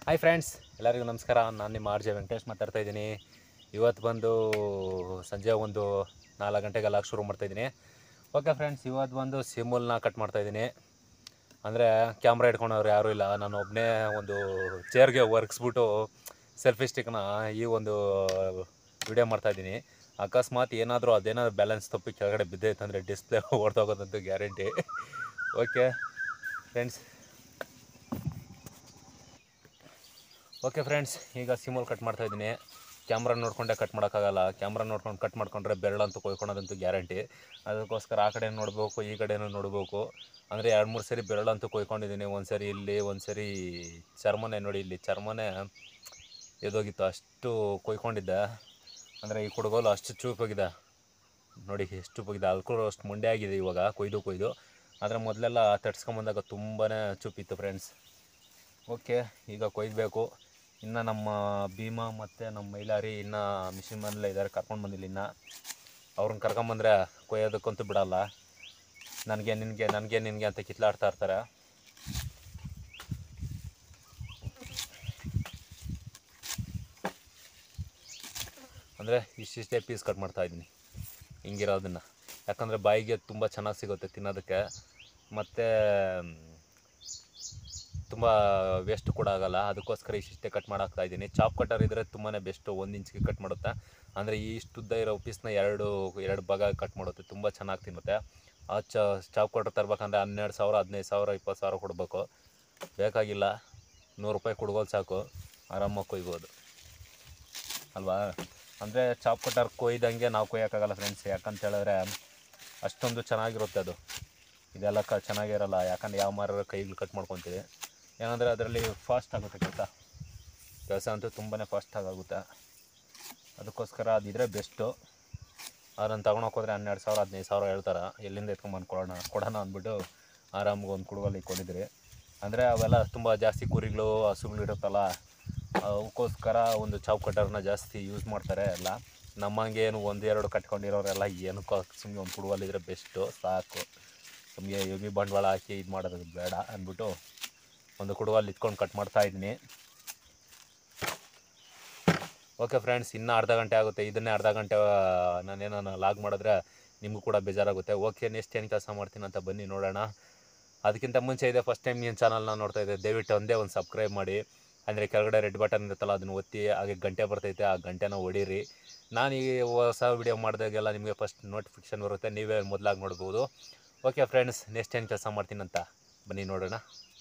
Hi friends, ಎಲ್ಲರಿಗೂ ನಮಸ್ಕಾರ. ನಾನು ನಿಮ್ಮ ಆರ್ ಜೆ ವೆಂಕಟೇಶ್ ಮಾತಾಡ್ತಾ ಇದ್ದೀನಿ. ಇವತ್ತು ಬಂದು ಸಂಜೆ ಒಂದು 4 ಗಂಟೆಗೆಲ್ಲ ಶುರು ಮಾಡ್ತಾಯಿದ್ದೀನಿ. ಓಕೆ ಫ್ರೆಂಡ್ಸ್, ಇವತ್ತು ಬಂದು ಸಿಮಲ್ನ ಕಟ್ ಮಾಡ್ತಾಯಿದ್ದೀನಿ. ಅಂದರೆ ಕ್ಯಾಮ್ರಾ ಇಟ್ಕೊಂಡವ್ರು ಯಾರೂ ಇಲ್ಲ, ನಾನು ಒಬ್ಬನೇ ಒಂದು ಚೇರ್ಗೆ ಒರ್ಗಿಸ್ಬಿಟ್ಟು ಸೆಲ್ಫಿ ಸ್ಟಿಕ್ನ ಈ ಒಂದು ವಿಡಿಯೋ ಮಾಡ್ತಾಯಿದ್ದೀನಿ. ಅಕಸ್ಮಾತ್ ಏನಾದರೂ ಅದೇನಾದರೂ ಬ್ಯಾಲೆನ್ಸ್ ತಪ್ಪಿ ಕೆಳಗಡೆ ಬಿದ್ದೈತೆ ಅಂದರೆ ಡಿಸ್ಪ್ಲೇ ಹೊಡೆದೋಗೋದಂತೂ ಗ್ಯಾರಂಟಿ. ಓಕೆ ಫ್ರೆಂಡ್ಸ್, ಈಗ ಸಿಮಲ್ ಕಟ್ ಮಾಡ್ತಾಯಿದ್ದೀನಿ. ಕ್ಯಾಮ್ರಾ ನೋಡಿಕೊಂಡೆ ಕಟ್ ಮಾಡೋಕ್ಕಾಗಲ್ಲ. ಕ್ಯಾಮ್ರಾ ನೋಡ್ಕೊಂಡು ಕಟ್ ಮಾಡ್ಕೊಂಡ್ರೆ ಬೆರಳಂತೂ ಕೊಯ್ಕೊಳೋದಂತೂ ಗ್ಯಾರಂಟಿ. ಅದಕ್ಕೋಸ್ಕರ ಆ ಕಡೆ ನೋಡಬೇಕು, ಈ ಕಡೆನೂ ನೋಡಬೇಕು. ಅಂದರೆ 2-3 ಸರಿ ಬೆರಳಂತೂ ಕೊಯ್ಕೊಂಡಿದ್ದೀನಿ. ಒಂದು ಸರಿ ಇಲ್ಲಿ, ಒಂದು ಸರಿ ಚರ್ಮನೆ ನೋಡಿ, ಇಲ್ಲಿ ಚರ್ಮನೆ ಎದೋಗಿತ್ತು, ಅಷ್ಟು ಕೊಯ್ಕೊಂಡಿದ್ದೆ. ಅಂದರೆ ಈ ಕುಡುಗೋಲು ಅಷ್ಟು ಚೂಪಾಗಿದೆ ನೋಡಿ, ಎಷ್ಟು ಚೂಪಾಗಿದೆ. ಅದಕ್ಕೂ ಅಷ್ಟು ಮುಂಡೆ ಆಗಿದೆ ಇವಾಗ ಕೊಯ್ದು. ಆದರೆ ಮೊದಲೆಲ್ಲ ತಟ್ಸ್ಕೊಂಬಂದಾಗ ತುಂಬಾ ಚೂಪಿತ್ತು ಫ್ರೆಂಡ್ಸ್. ಓಕೆ, ಈಗ ಕೊಯ್ಯಬೇಕು. ಇನ್ನು ನಮ್ಮ ಭೀಮಾ ಮತ್ತು ನಮ್ಮ ಮೈಲಾರಿ ಇನ್ನು ಮಿಷಿನ್ ಮನೇಲೆ ಇದ್ದಾರೆ, ಕರ್ಕೊಂಡು ಬಂದಿಲ್ಲ ಇನ್ನು. ಅವ್ರನ್ನ ಕರ್ಕೊಂಬಂದರೆ ಕೊಯ್ಯೋದಕ್ಕಂತೂ ಬಿಡಲ್ಲ. ನನಗೆ ನಿನಗೆ ಅಂತ ಕಿತ್ಲಾಡ್ತಾ ಇರ್ತಾರೆ. ಅಂದರೆ ಇಷ್ಟಿಷ್ಟೇ ಪೀಸ್ ಕಟ್ ಮಾಡ್ತಾಯಿದ್ದೀನಿ ಹಿಂಗಿರೋದನ್ನು. ಯಾಕಂದರೆ ಬಾಯಿಗೆ ತುಂಬ ಚೆನ್ನಾಗಿ ಸಿಗುತ್ತೆ ತಿನ್ನೋದಕ್ಕೆ, ಮತ್ತು ತುಂಬ ವೇಸ್ಟ್ ಕೂಡ ಆಗೋಲ್ಲ. ಅದಕ್ಕೋಸ್ಕರ ಇಷ್ಟಿಷ್ಟೇ ಕಟ್ ಮಾಡೋಕ್ತಾಯಿದ್ದೀನಿ. ಚಾಪ್ ಕಟ್ಟರ್ ಇದ್ದರೆ ತುಂಬಾ ಬೆಸ್ಟು, 1 ಇಂಚಿಗೆ ಕಟ್ ಮಾಡುತ್ತೆ. ಅಂದರೆ ಈ ಇಷ್ಟುದ್ದ ಇರೋ ಪೀಸ್ನ ಎರಡು ಭಾಗ ಕಟ್ ಮಾಡುತ್ತೆ, ತುಂಬ ಚೆನ್ನಾಗಿ ತಿನ್ನುತ್ತೆ. ಆ ಚಾಪ್ ಕಟ್ಟರ್ ತರಬೇಕಂದ್ರೆ 12,000, 15,000, 20,000 ಕೊಡಬೇಕು. ಬೇಕಾಗಿಲ್ಲ, 100 ರೂಪಾಯಿ ಕೊಡ್ಬೋದು ಸಾಕು, ಆರಾಮಾಗಿ ಕೊಯ್ಬೋದು ಅಲ್ವಾ. ಅಂದರೆ ಚಾಪ್ ಕಟ್ಟರ್ ಕೊಯ್ದಂಗೆ ನಾವು ಕೊಯ್ಯೋಕ್ಕಾಗಲ್ಲ ಫ್ರೆಂಡ್ಸ್. ಯಾಕಂತ ಹೇಳಿದ್ರೆ ಅಷ್ಟೊಂದು ಚೆನ್ನಾಗಿರುತ್ತೆ ಅದು. ಇದೆಲ್ಲ ಚೆನ್ನಾಗಿರಲ್ಲ. ಯಾಕಂದರೆ ಯಾವ ಮಾರ ಕೈಗಳು ಕಟ್ ಮಾಡ್ಕೊತೀವಿ. ಏನಂದರೆ ಅದರಲ್ಲಿ ಫಾಸ್ಟ್ ಆಗುತ್ತೆ ಕೆಲಸ ಅಂತೂ ತುಂಬಾ ಫಾಸ್ಟಾಗಿ ಆಗುತ್ತೆ. ಅದಕ್ಕೋಸ್ಕರ ಅದಿದ್ರೆ ಬೆಸ್ಟು. ಅದನ್ನು ತೊಗೊಳಕ್ಕೆ ಹೋದರೆ 12,000, 15,000 ಹೇಳ್ತಾರೆ. ಎಲ್ಲಿಂದ ಎತ್ಕೊಂಬಂದು ಕೊಡೋಣ ಅಂದ್ಬಿಟ್ಟು ಆರಾಮಾಗಿ ಒಂದು ಕುಡುಗಲ್ಲಿ ಇಟ್ಕೊಂಡಿದ್ರಿ. ಅಂದರೆ ಅವೆಲ್ಲ ತುಂಬ ಜಾಸ್ತಿ ಕುರಿಗಳು, ಹಸುಗಳು ಇರುತ್ತಲ್ಲ, ಅವಕ್ಕೋಸ್ಕರ ಒಂದು ಚಾಪ್ ಕಟ್ಟರ್ನ ಜಾಸ್ತಿ ಯೂಸ್ ಮಾಡ್ತಾರೆ ಎಲ್ಲ. ನಮ್ಮಂಗೆ ಏನು 1-2 ಕಟ್ಕೊಂಡಿರೋರೆಲ್ಲ ಏನಕ್ಕೋ ಸುಮ್ಮನೆ ಒಂದು ಕುಡುಗಲ್ಲಿದ್ದರೆ ಬೆಸ್ಟು, ಸಾಕು. ನಮಗೆ ಹೆವಿ ಬಂಡವಾಳ ಹಾಕಿ ಇದು ಮಾಡೋದು ಬೇಡ ಅಂದ್ಬಿಟ್ಟು ಒಂದು ಕುಡುಗಲ್ಲಿ ಇಟ್ಕೊಂಡು ಕಟ್ ಮಾಡ್ತಾಯಿದ್ದೀನಿ. ಓಕೆ ಫ್ರೆಂಡ್ಸ್, ಇನ್ನೂ ಅರ್ಧ ಗಂಟೆ ಆಗುತ್ತೆ. ಇದನ್ನೇ ಅರ್ಧ ಗಂಟೆ ನಾನೇನೋ ಲಾಗ್ ಮಾಡಿದ್ರೆ ನಿಮಗೂ ಕೂಡ ಬೇಜಾರಾಗುತ್ತೆ. ಓಕೆ, ನೆಕ್ಸ್ಟ್ ಏನು ಕೆಲಸ ಮಾಡ್ತೀನಿ ಅಂತ ಬನ್ನಿ ನೋಡೋಣ. ಅದಕ್ಕಿಂತ ಮುಂಚೆ ಇದೆ ಫಸ್ಟ್ ಟೈಮ್ ನಿಮ್ಮ ಚಾನಲ್ನ ನೋಡ್ತಾ ಇದ್ದೆ, ದಯವಿಟ್ಟು ಒಂದೇ ಒಂದು ಸಬ್ಸ್ಕ್ರೈಬ್ ಮಾಡಿ. ಅಂದರೆ ಕೆಳಗಡೆ ರೆಡ್ ಬಟನ್ ಇರುತ್ತಲ್ಲ, ಅದನ್ನು ಒತ್ತಿ, ಹಾಗೆ ಗಂಟೆ ಬರ್ತೈತೆ, ಆ ಗಂಟೆನ ಹೊಡೀರಿ. ನಾನು ಈ ಹೊಸ ವಿಡಿಯೋ ಮಾಡಿದಾಗೆಲ್ಲ ನಿಮಗೆ ಫಸ್ಟ್ ನೋಟಿಫಿಕೇಷನ್ ಬರುತ್ತೆ, ನೀವೇ ಮೊದಲಾಗಿ ನೋಡ್ಬೋದು. ಓಕೆ ಫ್ರೆಂಡ್ಸ್, ನೆಕ್ಸ್ಟ್ ಏನು ಕೆಲಸ ಮಾಡ್ತೀನಂತ ಬನ್ನಿ ನೋಡೋಣ.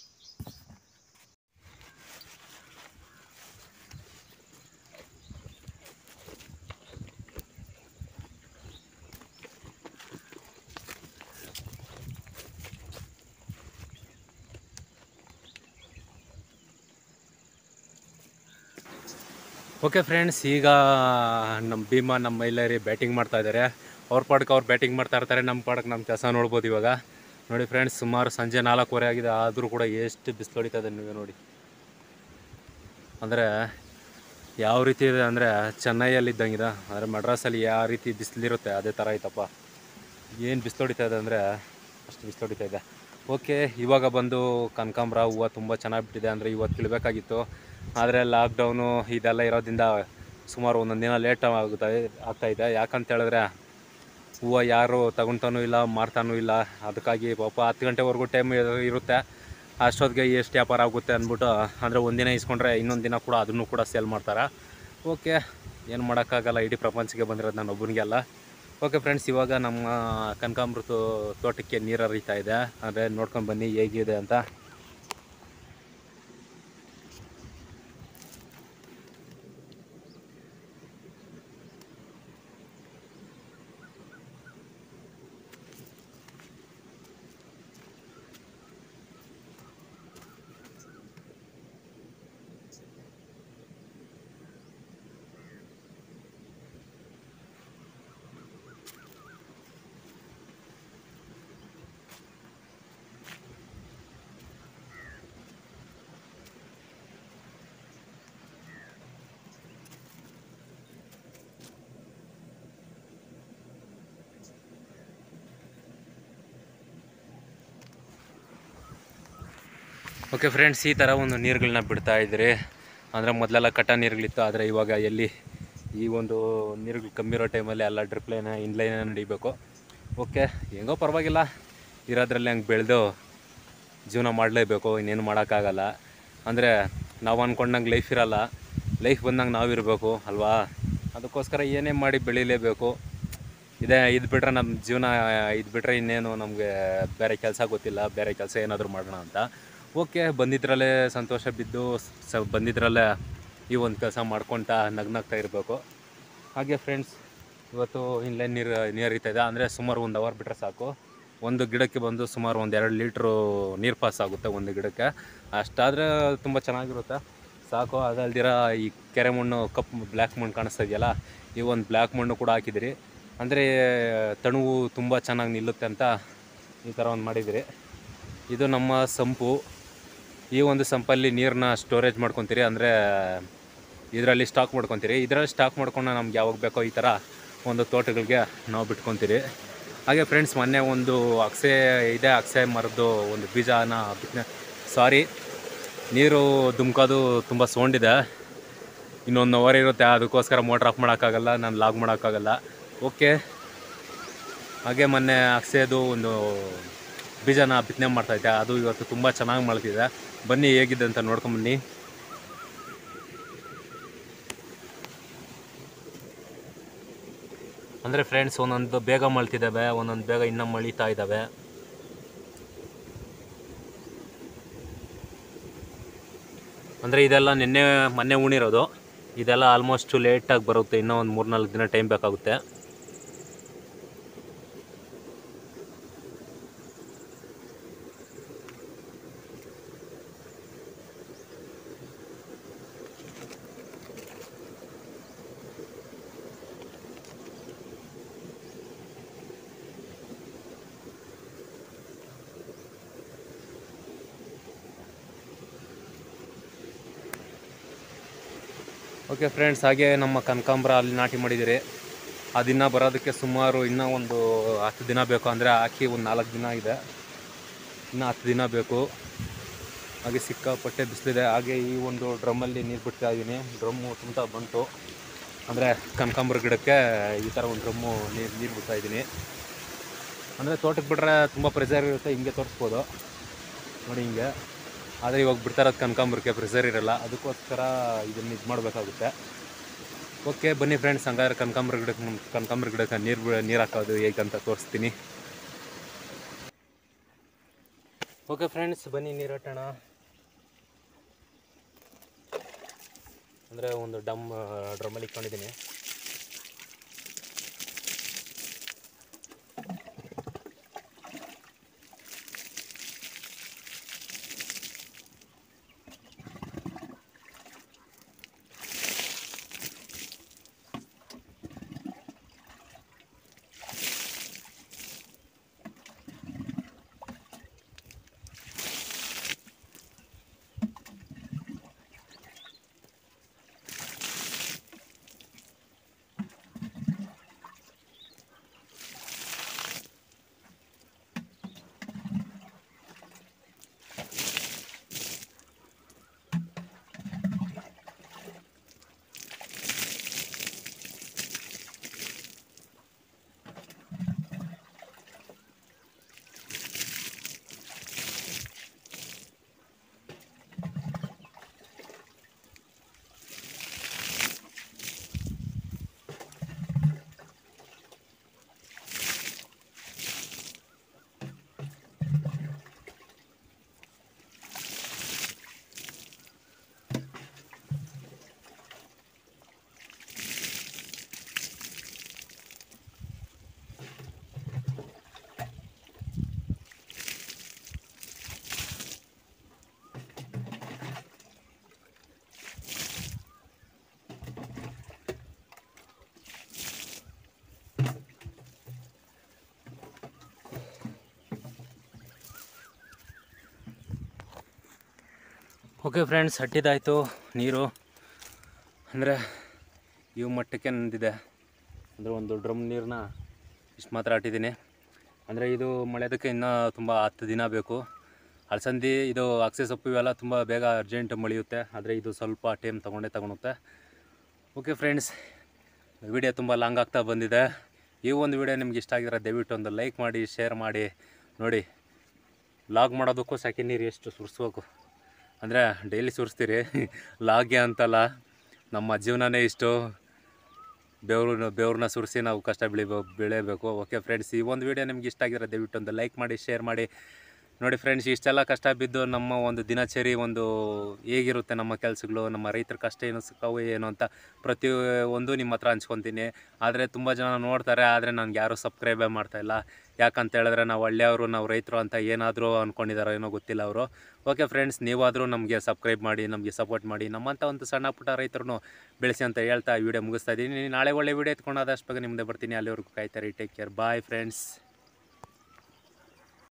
ಓಕೆ ಫ್ರೆಂಡ್ಸ್, ಈಗ ನಮ್ಮ ಭೀಮಾ, ನಮ್ಮ ಮೈಲಾರಿ ಬ್ಯಾಟಿಂಗ್ ಮಾಡ್ತಾಯಿದ್ದಾರೆ. ಅವ್ರ ಪಾಡಕ್ಕೆ ಅವ್ರು ಬ್ಯಾಟಿಂಗ್ ಮಾಡ್ತಾ ಇರ್ತಾರೆ, ನಮ್ಮ ಪಾಡಕ್ಕೆ ನಮ್ಮ ಕೆಲಸ ನೋಡ್ಬೋದು. ಇವಾಗ ನೋಡಿ ಫ್ರೆಂಡ್ಸ್, ಸುಮಾರು ಸಂಜೆ 4:15 ಆಗಿದೆ, ಆದರೂ ಕೂಡ ಎಷ್ಟು ಬಿಸಿಲು ಹೊಡಿತದೆ ನೀವೇ ನೋಡಿ. ಅಂದರೆ ಯಾವ ರೀತಿ ಇದೆ ಅಂದರೆ ಚೆನ್ನೈಯಲ್ಲಿದ್ದಂಗಿದೆ. ಅಂದರೆ ಮಡ್ರಾಸಲ್ಲಿ ಯಾವ ರೀತಿ ಬಿಸಿಲಿರುತ್ತೆ ಅದೇ ಥರ ಐತಪ್ಪ. ಏನು ಬಿಸಿಲು ಹೊಡಿತಾ ಇದೆ ಅಂದರೆ ಅಷ್ಟು ಬಿಸಿಲು ಹೊಡಿತಾ ಇದೆ. ಓಕೆ, ಇವಾಗ ಬಂದು ಕನಕಾಂಬರ ಹೂವು ತುಂಬ ಚೆನ್ನಾಗಿ ಬಿಟ್ಟಿದೆ. ಅಂದರೆ ಇವತ್ತು ಕೀಳಬೇಕಾಗಿತ್ತು, ಆದರೆ ಲಾಕ್ಡೌನು ಇದೆಲ್ಲ ಇರೋದ್ರಿಂದ ಸುಮಾರು ಒಂದೊಂದು ದಿನ ಲೇಟ್ ಆಗ್ತಾಯಿದೆ. ಯಾಕಂತ ಹೇಳಿದ್ರೆ ಹೂವು ಯಾರು ತಗೊತಾನೂ ಇಲ್ಲ, ಮಾರ್ತಾನೂ ಇಲ್ಲ. ಅದಕ್ಕಾಗಿ ಪಾಪ 10 ಗಂಟೆವರೆಗೂ ಟೈಮ್ ಇರುತ್ತೆ. ಅಷ್ಟೊತ್ತಿಗೆ ಎಷ್ಟು ವ್ಯಾಪಾರ ಆಗುತ್ತೆ ಅಂದ್ಬಿಟ್ಟು, ಅಂದರೆ ಒಂದಿನ ಇಸ್ಕೊಂಡ್ರೆ ಇನ್ನೊಂದು ದಿನ ಕೂಡ ಅದನ್ನು ಕೂಡ ಸೇಲ್ ಮಾಡ್ತಾರೆ. ಓಕೆ, ಏನು ಮಾಡೋಕ್ಕಾಗಲ್ಲ, ಇಡೀ ಪ್ರಪಂಚಕ್ಕೆ ಬಂದಿರೋದು ನಾನು ಒಬ್ಬನಿಗೆಲ್ಲ. ಓಕೆ ಫ್ರೆಂಡ್ಸ್, ಇವಾಗ ನಮ್ಮ ಕನಕಾಂಬರದ ತೋಟಕ್ಕೆ ನೀರು ಹರಿತಾ ಇದೆ. ಅಂದರೆ ನೋಡ್ಕೊಂಡು ಬನ್ನಿ ಹೇಗಿದೆ ಅಂತ. ಓಕೆ ಫ್ರೆಂಡ್ಸ್, ಈ ಥರ ಒಂದು ನೀರುಗಳನ್ನ ಬಿಡ್ತಾ ಇದ್ರಿ. ಅಂದರೆ ಮೊದಲೆಲ್ಲ ಕಟ್ಟ ನೀರುಗಳಿತ್ತು, ಆದರೆ ಇವಾಗ ಎಲ್ಲಿ ಈ ಒಂದು ನೀರುಗಳು ಕಮ್ಮಿ ಇರೋ ಟೈಮಲ್ಲಿ ಎಲ್ಲ ಡ್ರಿಪ್ ಲೈನ್ ಇನ್ಲೈನ ನಡಿಬೇಕು. ಓಕೆ, ಹೆಂಗೋ ಪರವಾಗಿಲ್ಲ, ಇರೋದ್ರಲ್ಲಿ ಹಂಗೆ ಬೆಳೆದು ಜೀವನ ಮಾಡಲೇಬೇಕು, ಇನ್ನೇನು ಮಾಡೋಕ್ಕಾಗಲ್ಲ. ಅಂದರೆ ನಾವು ಅಂದ್ಕೊಂಡಂಗೆ ಲೈಫ್ ಇರೋಲ್ಲ, ಲೈಫ್ ಬಂದಂಗೆ ನಾವು ಇರಬೇಕು ಅಲ್ವಾ. ಅದಕ್ಕೋಸ್ಕರ ಏನೇ ಮಾಡಿ ಬೆಳೀಲೇಬೇಕು. ಇದು ಬಿಟ್ಟರೆ ನಮ್ಮ ಜೀವನ, ಇದು ಬಿಟ್ಟರೆ ಇನ್ನೇನು ನಮಗೆ ಬೇರೆ ಕೆಲಸ ಗೊತ್ತಿಲ್ಲ, ಬೇರೆ ಕೆಲಸ ಏನಾದರೂ ಮಾಡೋಣ ಅಂತ. ಓಕೆ, ಬಂದಿದ್ದರಲ್ಲೇ ಸಂತೋಷ ಬಿದ್ದು ಬಂದಿದ್ದರಲ್ಲೇ ಈ ಒಂದು ಕೆಲಸ ಮಾಡ್ಕೊತಾ ನಗ್ನಾಗ್ತಾ ಇರಬೇಕು. ಹಾಗೆ ಫ್ರೆಂಡ್ಸ್, ಇವತ್ತು ಇನ್ಲೈನ್ ನೀರು ಹರಿತಾಯಿದೆ. ಅಂದರೆ ಸುಮಾರು 1 ಅವರ್ ಬಿಟ್ಟರೆ ಸಾಕು, ಒಂದು ಗಿಡಕ್ಕೆ ಬಂದು ಸುಮಾರು 1-2 ಲೀಟ್ರು ನೀರು ಪಾಸ್ ಆಗುತ್ತೆ ಒಂದು ಗಿಡಕ್ಕೆ. ಅಷ್ಟಾದರೆ ತುಂಬ ಚೆನ್ನಾಗಿರುತ್ತೆ, ಸಾಕು. ಅದಲ್ದಿರ ಈ ಕೆರೆ ಮಣ್ಣು, ಬ್ಲ್ಯಾಕ್ ಮಣ್ಣು ಕಾಣಿಸ್ತಾ ಇದೆಯಲ್ಲ, ಈ ಒಂದು ಬ್ಲ್ಯಾಕ್ ಮಣ್ಣು ಕೂಡ ಹಾಕಿದಿರಿ. ಅಂದರೆ ತಣುವು ತುಂಬ ಚೆನ್ನಾಗಿ ನಿಲ್ಲುತ್ತೆ ಅಂತ ಈ ಥರ ಒಂದು ಮಾಡಿದಿರಿ. ಇದು ನಮ್ಮ ಸಂಪು. ಈ ಒಂದು ಸಂಪಲ್ಲಿ ನೀರನ್ನ ಸ್ಟೋರೇಜ್ ಮಾಡ್ಕೊತೀರಿ, ಅಂದರೆ ಇದರಲ್ಲಿ ಸ್ಟಾಕ್ ಮಾಡ್ಕೊತೀರಿ. ಇದರಲ್ಲಿ ಸ್ಟಾಕ್ ಮಾಡ್ಕೊಂಡು ನಮ್ಗೆ ಯಾವಾಗ ಬೇಕೋ ಈ ಥರ ಒಂದು ತೋಟಗಳಿಗೆ ನಾವು ಬಿಟ್ಕೊತೀರಿ. ಹಾಗೆ ಫ್ರೆಂಡ್ಸ್, ಮೊನ್ನೆ ಒಂದು ಅಕ್ಸೆ ಮರದ್ದು ಒಂದು ಬೀಜನ ನೀರು ಧುಮ್ಕೋದು ತುಂಬ ಸೌಂಡಿದೆ. ಇನ್ನೊಂದು ಅವರ್ ಇರುತ್ತೆ, ಅದಕ್ಕೋಸ್ಕರ ಮೋಟ್ರ್ ಆಫ್ ಮಾಡೋಕ್ಕಾಗಲ್ಲ, ನಾನು ಲಾಗ್ ಮಾಡೋಕ್ಕಾಗಲ್ಲ. ಓಕೆ, ಹಾಗೆ ಮೊನ್ನೆ ಅಕ್ಸೆದು ಒಂದು ಬೀಜನ ಬಿತ್ತನೆ ಮಾಡ್ತಾಯಿದ್ದೆ, ಅದು ಇವತ್ತು ತುಂಬ ಚೆನ್ನಾಗಿ ಮೊಳತಿದೆ. ಬನ್ನಿ ಹೇಗಿದೆ ಅಂತ ನೋಡ್ಕೊಂಬನ್ನಿ. ಅಂದರೆ ಫ್ರೆಂಡ್ಸ್, ಒಂದೊಂದು ಬೇಗ ಮೊಳ್ತಿದ್ದಾವೆ, ಒಂದೊಂದು ಬೇಗ ಇನ್ನೂ ಮೊಳಿತಾ ಇದ್ದಾವೆ. ಅಂದರೆ ಇದೆಲ್ಲ ಮೊನ್ನೆ ಉಣಿರೋದು, ಇದೆಲ್ಲ ಆಲ್ಮೋಸ್ಟ್ ಲೇಟಾಗಿ ಬರುತ್ತೆ, ಇನ್ನೂ ಒಂದು 3-4 ದಿನ ಟೈಮ್ ಬೇಕಾಗುತ್ತೆ. ಓಕೆ ಫ್ರೆಂಡ್ಸ್, ಹಾಗೆ ನಮ್ಮ ಕನಕಾಂಬರ ಅಲ್ಲಿ ನಾಟಿ ಮಾಡಿದ್ದೀರಿ. ಆ ದಿನ ಬರೋದಕ್ಕೆ ಸುಮಾರು ಇನ್ನೂ ಒಂದು 10 ದಿನ ಬೇಕು. ಅಂದರೆ ಹಾಕಿ ಒಂದು 4 ದಿನ ಇದೆ, ಇನ್ನೂ 10 ದಿನ ಬೇಕು. ಹಾಗೆ ಸಿಕ್ಕಾಪಟ್ಟೆ ಬಿಸಿಲಿದೆ. ಹಾಗೆ ಈ ಒಂದು ಡ್ರಮ್ಮಲ್ಲಿ ನೀರು ಬಿಡ್ತಾ ಇದ್ದೀನಿ. ಡ್ರಮ್ಮು ತುಂಬ ಬಂತು, ಅಂದರೆ ಕನಕಾಂಬರ ಗಿಡಕ್ಕೆ ಈ ಥರ ಒಂದು ಡ್ರಮ್ಮು ನೀರು ಬಿಡ್ತಾ ಇದ್ದೀನಿ. ಅಂದರೆ ತೋಟಕ್ಕೆ ಬಿಟ್ಟರೆ ತುಂಬ ಪ್ರೆಷರ್ ಇರುತ್ತೆ, ಹಿಂಗೆ ತೋರಿಸ್ಬೋದು ನೋಡಿ ಹಿಂಗೆ. ಆದರೆ ಇವಾಗ ಬಿಡ್ತಾ ಇರೋದು ಕನಕಾಂಬರಕ್ಕೆ ಪ್ರೆಷರ್ ಇರೋಲ್ಲ, ಅದಕ್ಕೋಸ್ಕರ ಇದನ್ನು ಇದು ಮಾಡಬೇಕಾಗುತ್ತೆ. ಓಕೆ, ಬನ್ನಿ ಫ್ರೆಂಡ್ಸ್, ಹಂಗಾದ್ರೆ ಕನಕಾಂಬರ ಗಿಡಕ್ಕೆ ನೀರು ಹಾಕೋದು ಹೇಗಂತ ತೋರಿಸ್ತೀನಿ. ಓಕೆ ಫ್ರೆಂಡ್ಸ್, ಬನ್ನಿ ನೀರು ಹಾಕೋಣ. ಅಂದರೆ ಒಂದು ಡ್ರಮ್ಮಲ್ಲಿ ಇಟ್ಕೊಂಡಿದ್ದೀನಿ. ಓಕೆ ಫ್ರೆಂಡ್ಸ್, ಹಟ್ಟಿದಾಯಿತು ನೀರು. ಅಂದರೆ ಇವು ಮಟ್ಟಕ್ಕೆ ನಂದಿದೆ. ಅಂದರೆ ಒಂದು ಡ್ರಮ್ ನೀರನ್ನ ಇಷ್ಟು ಮಾತ್ರ ಹಾಟಿದ್ದೀನಿ. ಅಂದರೆ ಇದು ಮಳೆಯೋದಕ್ಕೆ ಇನ್ನೂ ತುಂಬ 10 ದಿನ ಬೇಕು. ಅಲಸಂದಿ ಇದು ಅಗಸೆ ಸೊಪ್ಪು ಇವೆಲ್ಲ ತುಂಬ ಬೇಗ ಅರ್ಜೆಂಟ್ ಮೊಳೆಯುತ್ತೆ, ಆದರೆ ಇದು ಸ್ವಲ್ಪ ಟೈಮ್ ತಗೊಳುತ್ತೆ. ಓಕೆ ಫ್ರೆಂಡ್ಸ್, ವಿಡಿಯೋ ತುಂಬ ಲಾಂಗ್ ಆಗ್ತಾ ಬಂದಿದೆ. ಈ ಒಂದು ವಿಡಿಯೋ ನಿಮ್ಗೆ ಇಷ್ಟ ಆಗಿದ್ರೆ ದಯವಿಟ್ಟು ಒಂದು ಲೈಕ್ ಮಾಡಿ, ಶೇರ್ ಮಾಡಿ. ನೋಡಿ, ಲಾಗ್ ಮಾಡೋದಕ್ಕೂ ಸೆಕೆ ನೀರು ಎಷ್ಟು ಸುರಿಸ್ಬೇಕು ಅಂದರೆ ಡೈಲಿ ಸುರಿಸ್ತೀರಿ, ಲಾಗ್ಗೆ ಅಂತಲ್ಲ, ನಮ್ಮ ಜೀವನನೇ ಇಷ್ಟು. ಬೆವ್ರನ್ನ ಸುರಿಸಿ ನಾವು ಕಷ್ಟ ಬೆಳೆಯಬೇಕು. ಓಕೆ ಫ್ರೆಂಡ್ಸ್, ಈ ಒಂದು ವಿಡಿಯೋ ನಿಮ್ಗೆ ಇಷ್ಟ ಆಗಿರೋ ದಯವಿಟ್ಟು ಒಂದು ಲೈಕ್ ಮಾಡಿ, ಶೇರ್ ಮಾಡಿ. ನೋಡಿ ಫ್ರೆಂಡ್ಸ್, ಇಷ್ಟೆಲ್ಲ ಕಷ್ಟ ಬಿದ್ದು ನಮ್ಮ ಒಂದು ದಿನಚರಿ ಒಂದು ಹೇಗಿರುತ್ತೆ, ನಮ್ಮ ಕೆಲಸಗಳು, ನಮ್ಮ ರೈತರ ಕಷ್ಟ ಏನು ಸಿಕ್ಕವು ಏನು ಅಂತ ಪ್ರತಿಯೊಂದು ನಿಮ್ಮ ಹತ್ರ ಹಂಚ್ಕೊತೀನಿ. ಆದರೆ ತುಂಬ ಜನ ನೋಡ್ತಾರೆ, ಆದರೆ ನನಗೆ ಯಾರೂ ಸಬ್ಸ್ಕ್ರೈಬೇ ಮಾಡ್ತಾಯಿಲ್ಲ. ಯಾಕಂತ ಹೇಳಿದ್ರೆ ನಾವು ಹಳ್ಳಿಯವರು, ನಾವು ರೈತರು ಅಂತ ಏನಾದರೂ ಅಂದ್ಕೊಂಡಿದ್ದಾರೋ ಏನೋ ಗೊತ್ತಿಲ್ಲ ಅವರು. ಓಕೆ ಫ್ರೆಂಡ್ಸ್, ನೀವಾದರೂ ನಮಗೆ ಸಬ್ಸ್ಕ್ರೈಬ್ ಮಾಡಿ, ನಮಗೆ ಸಪೋರ್ಟ್ ಮಾಡಿ, ನಮ್ಮಂಥ ಒಂದು ಸಣ್ಣ ಪುಟ್ಟ ರೈತರನ್ನು ಬೆಳೆಸಿ ಅಂತ ಹೇಳ್ತಾ ವಿಡಿಯೋ ಮುಗಿಸ್ತಾ ಇದ್ದೀನಿ. ನಾಳೆ ಒಳ್ಳೆ ವಿಡಿಯೋ ಎತ್ಕೊಂಡು ಆದಷ್ಟು ಬೇಗ ನಿಮ್ಮದೇ ಬರ್ತೀನಿ. ಅಲ್ಲಿವರೆಗೂ ಕಾಯ್ತಾರೆ. Take care, bye friends.